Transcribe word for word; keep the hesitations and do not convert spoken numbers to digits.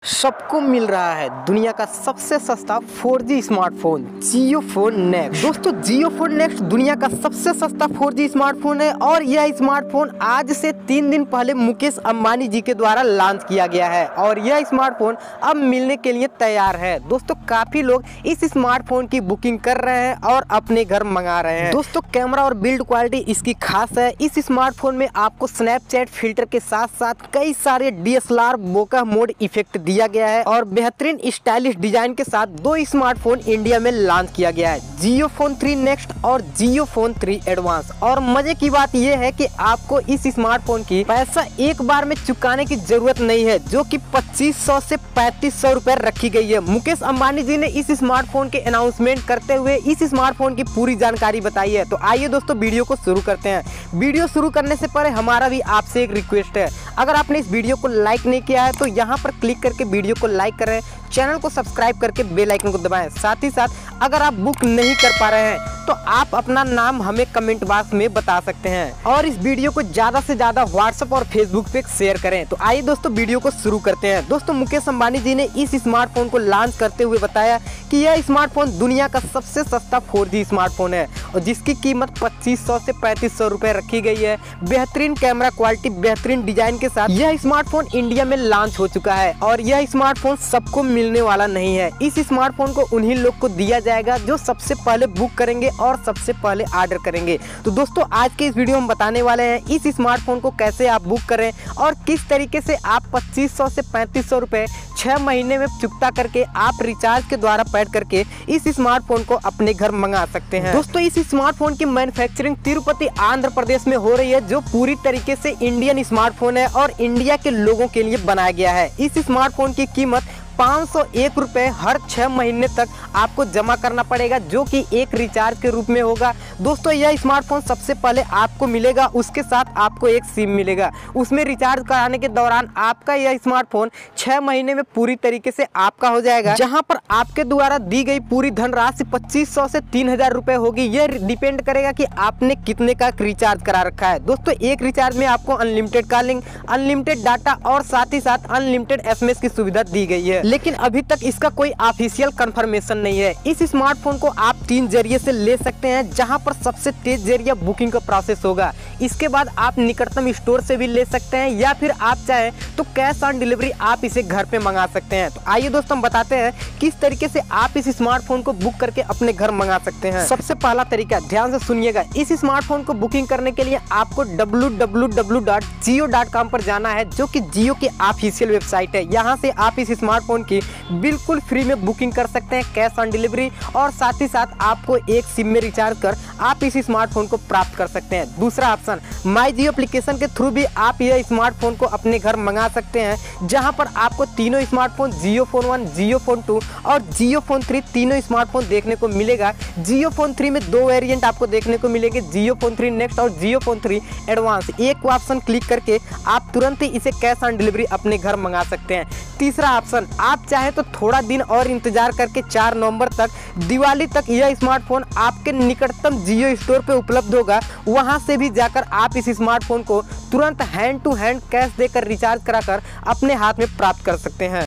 सबको मिल रहा है दुनिया का सबसे सस्ता four G smartphone Jio phone next. दोस्तों जियो फोन नेक्स्ट दुनिया का सबसे सस्ता फोर जी स्मार्टफोन है और यह स्मार्टफोन आज से तीन दिन पहले मुकेश अंबानी जी के द्वारा लॉन्च किया गया है और यह स्मार्टफोन अब मिलने के लिए तैयार है। दोस्तों काफी लोग इस स्मार्टफोन की बुकिंग कर रहे हैं और अपने घर मंगा रहे हैं। दोस्तों कैमरा और बिल्ड क्वालिटी इसकी खास है। इस स्मार्टफोन में आपको स्नैपचैट फिल्टर के साथ साथ कई सारे D S L R bokeh mode effect दिया गया है और बेहतरीन स्टाइलिश डिजाइन के साथ दो स्मार्टफोन इंडिया में लॉन्च किया गया है, जियो फोन थ्री नेक्स्ट और जियो फोन थ्री एडवांस। और मजे की बात यह है कि आपको इस स्मार्टफोन की पैसा एक बार में चुकाने की जरूरत नहीं है, जो कि पच्चीस सौ से पैंतीस सौ रुपए रखी गई है। मुकेश अंबानी जी ने इस स्मार्टफोन के अनाउंसमेंट करते हुए इस स्मार्टफोन की पूरी जानकारी बताई है। तो आइए दोस्तों वीडियो को शुरू करते हैं। वीडियो शुरू करने से पहले हमारा भी आपसे एक रिक्वेस्ट है, अगर आपने इस वीडियो को लाइक नहीं किया है तो यहाँ पर क्लिक करके वीडियो को लाइक करें, चैनल को सब्सक्राइब करके बेल आइकन को दबाएं। साथ ही साथ अगर आप बुक नहीं कर पा रहे हैं तो आप अपना नाम हमें कमेंट बॉक्स में बता सकते हैं और इस वीडियो को ज्यादा से ज्यादा व्हाट्सएप और फेसबुक पे शेयर करें। तो आइए दोस्तों वीडियो को शुरू करते हैं। दोस्तों मुकेश अंबानी जी ने इस स्मार्टफोन को लॉन्च करते हुए बताया कि यह स्मार्टफोन दुनिया का सबसे सस्ता फोर जी स्मार्टफोन है और जिसकी कीमत पच्चीस सौ से पैंतीस सौ रुपए रखी गई है। बेहतरीन कैमरा क्वालिटी, बेहतरीन डिजाइन के साथ यह स्मार्टफोन इंडिया में लॉन्च हो चुका है और यह स्मार्टफोन सबको मिलने वाला नहीं है। इस स्मार्टफोन को उन्हीं लोग को दिया जाएगा जो सबसे पहले बुक करेंगे और सबसे पहले ऑर्डर करेंगे। तो दोस्तों आज के इस वीडियो में बताने वाले हैं इस स्मार्टफोन को कैसे आप बुक करें और किस तरीके से आप पच्चीस सौ से पैंतीस सौ रुपए छह महीने में चुकता करके आप रिचार्ज के द्वारा पैड करके इस स्मार्टफोन को अपने घर मंगा सकते हैं। दोस्तों इस स्मार्टफोन की मैन्युफैक्चरिंग तिरुपति आंध्र प्रदेश में हो रही है, जो पूरी तरीके से इंडियन स्मार्टफोन है और इंडिया के लोगों के लिए बनाया गया है। इस स्मार्टफोन की कीमत पाँच सौ एक रुपए हर छह महीने तक आपको जमा करना पड़ेगा, जो कि एक रिचार्ज के रूप में होगा। दोस्तों यह स्मार्टफोन सबसे पहले आपको मिलेगा, उसके साथ आपको एक सिम मिलेगा। उसमें रिचार्ज कराने के दौरान आपका यह स्मार्टफोन छह महीने में पूरी तरीके से आपका हो जाएगा, जहां पर आपके द्वारा दी गई पूरी धनराशि पच्चीस सौ से तीन हजार रुपए होगी। यह डिपेंड करेगा कि आपने कितने का रिचार्ज करा रखा है। दोस्तों एक रिचार्ज में आपको अनलिमिटेड कॉलिंग, अनलिमिटेड डाटा और साथ ही साथ अनलिमिटेड एस एम एस की सुविधा दी गई है, लेकिन अभी तक इसका कोई ऑफिशियल कंफर्मेशन नहीं है। इस स्मार्टफोन को आप तीन जरिए से ले सकते हैं, जहां पर सबसे तेज जरिया बुकिंग का प्रोसेस होगा। इसके बाद आप निकटतम स्टोर से भी ले सकते हैं या फिर आप चाहें तो कैश ऑन डिलीवरी आप इसे घर पे मंगा सकते हैं। तो आइए दोस्तों हम बताते हैं किस तरीके से आप इस स्मार्टफोन को बुक करके अपने घर मंगा सकते हैं। सबसे पहला तरीका ध्यान से सुनिएगा, इस स्मार्टफोन को बुकिंग करने के लिए आपको W W W dot Jio dot com पर जाना है, जो कि जियो की ऑफिशियल वेबसाइट है। यहाँ से आप इस स्मार्टफोन की बिल्कुल फ्री में बुकिंग कर सकते हैं, कैश ऑन डिलीवरी, और साथ ही साथ आपको एक सिम में रिचार्ज कर आप इस स्मार्टफोन को प्राप्त कर सकते हैं। दूसरा ऑप्शन, माई जियो एप्लीकेशन के थ्रू भी आप यह स्मार्टफोन को अपने घर मंगा सकते हैं, जहां पर आपको तीनों smartphone Jio phone one, Jio phone two और जियो फोन थ्री तीनों स्मार्टफोन देखने को मिलेगा। जियो फोन थ्री में दो वेरिएंट आपको देखने को मिलेंगे, जियो फोन थ्री नेक्स्ट और जियो फोन थ्री एडवांस। एक ऑप्शन क्लिक करके आप तुरंत ही इसे कैश ऑन डिलीवरी अपने घर मंगा सकते हैं। तीसरा ऑप्शन, आप चाहे तो थोड़ा दिन और इंतजार करके चार नवंबर तक, दिवाली तक यह स्मार्टफोन आपके निकटतम जियो स्टोर पे उपलब्ध होगा। वहां से भी जाकर आप इस स्मार्टफोन को तुरंत हैंड टू हैंड कैश देकर रिचार्ज कराकर अपने हाथ में प्राप्त कर सकते हैं।